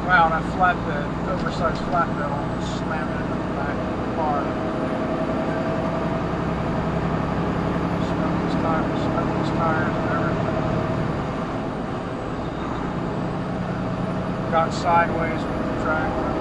Wow, and I flatbed, oversized flatbed, almost slammed into the back of the car. Smoke his tires and everything. Got sideways with the track.